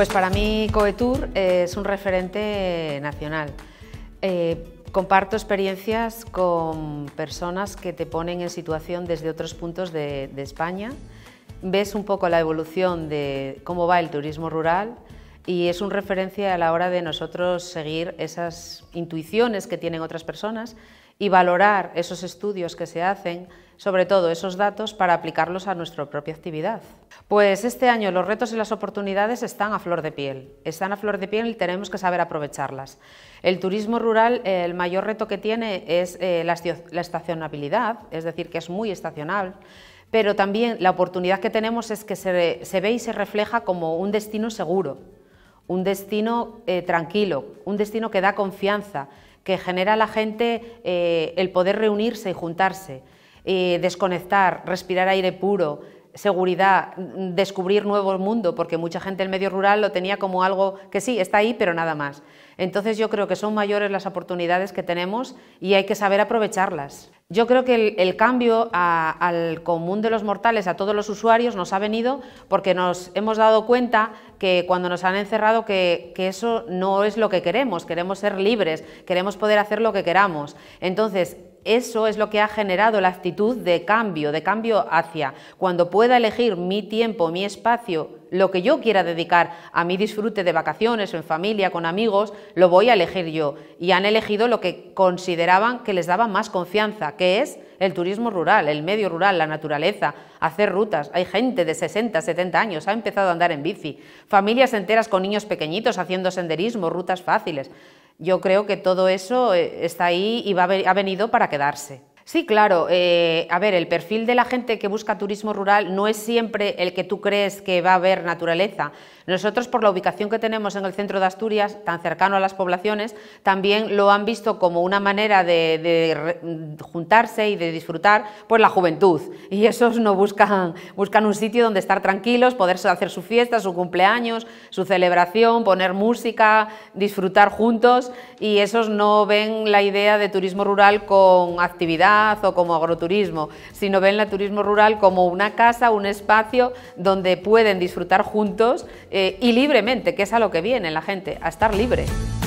Pues para mí Coetour es un referente nacional. Comparto experiencias con personas que te ponen en situación desde otros puntos de España. Ves un poco la evolución de cómo va el turismo rural y es un referencia a la hora de nosotros seguir esas intuiciones que tienen otras personas y valorar esos estudios que se hacen, sobre todo esos datos, para aplicarlos a nuestra propia actividad. Pues este año los retos y las oportunidades están a flor de piel. Están a flor de piel y tenemos que saber aprovecharlas. El turismo rural, el mayor reto que tiene es la estacionabilidad, es decir, que es muy estacional, pero también la oportunidad que tenemos es que se ve y se refleja como un destino seguro, un destino tranquilo, un destino que da confianza, que genera a la gente el poder reunirse y juntarse, desconectar, respirar aire puro, seguridad, descubrir nuevo mundo, porque mucha gente el medio rural lo tenía como algo que sí, está ahí, pero nada más. Entonces yo creo que son mayores las oportunidades que tenemos y hay que saber aprovecharlas. Yo creo que el cambio al común de los mortales, a todos los usuarios, nos ha venido porque nos hemos dado cuenta que cuando nos han encerrado que eso no es lo que queremos ser libres, queremos poder hacer lo que queramos. Entonces, eso es lo que ha generado la actitud de cambio hacia cuando pueda elegir mi tiempo, mi espacio, lo que yo quiera dedicar a mi disfrute de vacaciones o en familia, con amigos, lo voy a elegir yo. Y han elegido lo que consideraban que les daba más confianza, que es el turismo rural, el medio rural, la naturaleza, hacer rutas. Hay gente de 60, 70 años, ha empezado a andar en bici, familias enteras con niños pequeñitos haciendo senderismo, rutas fáciles. Yo creo que todo eso está ahí y ha venido para quedarse. Sí, claro. A ver, el perfil de la gente que busca turismo rural no es siempre el que tú crees que va a haber naturaleza. Nosotros, por la ubicación que tenemos en el centro de Asturias, tan cercano a las poblaciones, también lo han visto como una manera de juntarse y de disfrutar, pues la juventud. Y esos no buscan un sitio donde estar tranquilos, poder hacer su fiesta, su cumpleaños, su celebración, poner música, disfrutar juntos, y esos no ven la idea de turismo rural con actividad o como agroturismo, sino ven el turismo rural como una casa, un espacio donde pueden disfrutar juntos y libremente, que es a lo que viene la gente, a estar libre.